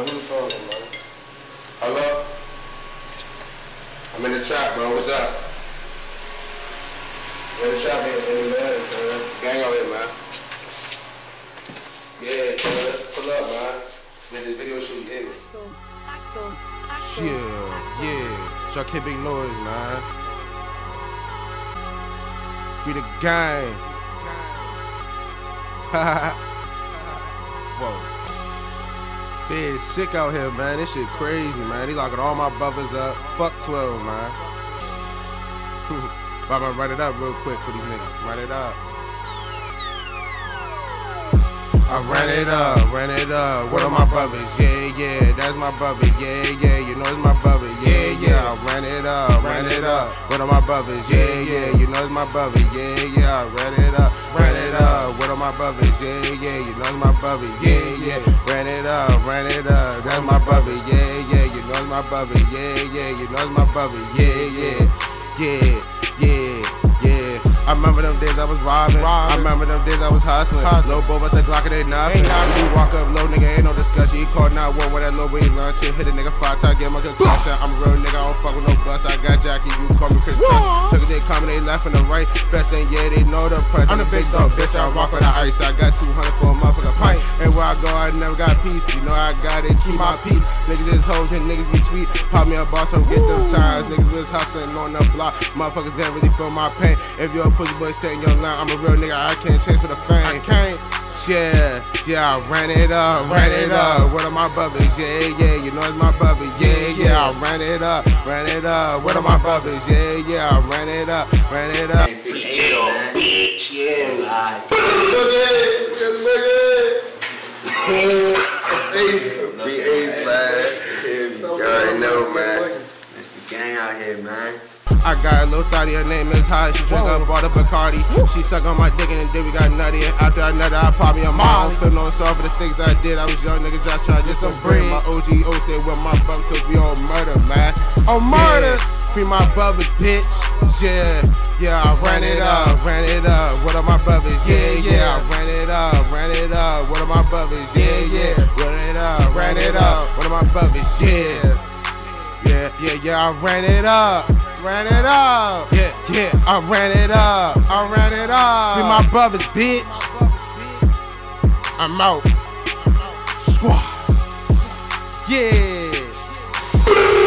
man. Who the phone, man? Hello? I'm in the trap, bro. What's up? I'm in the trap here, man. Gang out here, man. Yeah, pull up, man. Made this video shoot, Yeah. Y'all can't make noise, man. Free the gang. Whoa. Fed sick out here, man. This shit crazy, man. They locking all my brothers up. Fuck 12, man. But I'm gonna run it up real quick for these niggas. Run it up. I ran it up, what are my brothers? Yeah, that's my brother, yeah, you know it's my brother, yeah, I ran it up, what are my brothers? Yeah, you know it's my brother, yeah, I ran it up, what are my brothers? Yeah, you know it's my brother, yeah, ran it up, that's my brother, yeah, you know it's my brother, yeah, you know it's my brother, yeah. I remember them days I was robbing. I remember them days I was hustling. Low bow us the Glock and they nothing. You walk up low, nigga, ain't no discussion. He called 911 with that low boy lunching. Hit a nigga 5 times, get my concussion. I'm a real nigga, I don't fuck with no bust. I got Jackie, you call me Chris Trust. Took it, they coming, they left and the right. Best thing, yeah, they know the price. I'm the big dog, bitch, I rock with the ice. I got 200 for a motherfucker pint. And where I go, I never got peace. You know I got it, keep my peace. Niggas is hoes and niggas be sweet. Pop me a boss, so get them times. Niggas was hustling on the block. Motherfuckers didn't really feel my pain. If you're a pussy boy, stay in your line. I'm a real nigga, I can't chase for the fame. I can't. Yeah, I ran it up. What are my brothers? Yeah, you know it's my brother. Yeah, I ran it up. What are my brothers? Yeah, I ran it up. Free jail, bitch, yeah. Free Ace, man. You already know, man. It's the gang out here, man. I got a little thotty, her name is High. She drink up, bought a Bacardi. She suck on my dick and then we got nutty. And after I nutted, I pop me a mom. Feel no sorry for the things I did. I was young nigga just trying to get some bread. My OG stay with my brothers cause we on murder, man. On murder! Free my brothers, bitch. Yeah, I ran it up. What are my brothers? Yeah, I ran it up. What are my brothers? Yeah, ran it up. What are my brothers? Yeah, I ran it up. Yeah, I ran it up. Free my brothers, bitch. I'm out. Squad. Yeah.